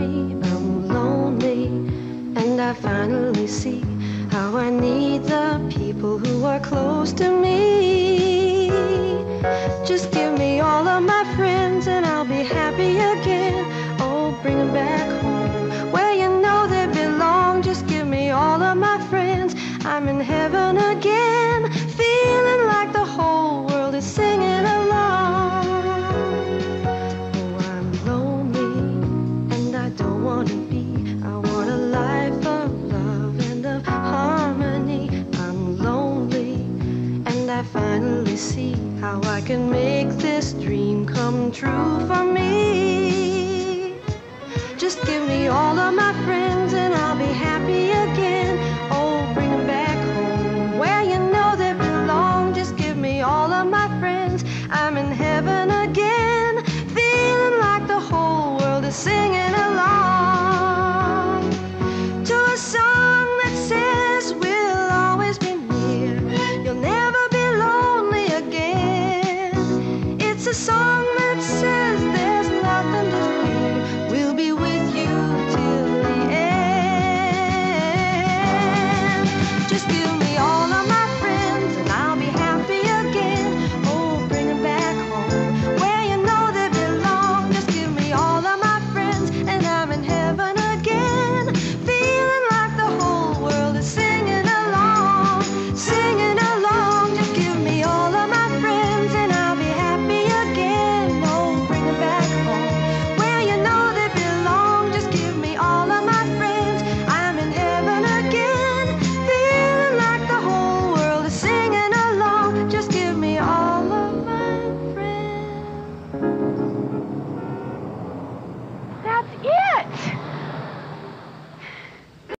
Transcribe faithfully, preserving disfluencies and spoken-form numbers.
me, I'm lonely, and I finally see how I need the people who are close to me. Just give me all of my friends and I'll be happy again. Oh, bring them back home where you know they belong. Just give me all of my friends, I'm in heaven again, feeling like the whole world is singing along. Oh, I'm lonely and I don't want to be. I want a life of love and of harmony. I'm lonely and I finally see how I can make this dream come true for me. Just give me all of my friends and I'll be happy again. Oh, bring them back home where you know they belong. Just give me all of my friends, I'm in heaven again, feeling like the whole world is singing.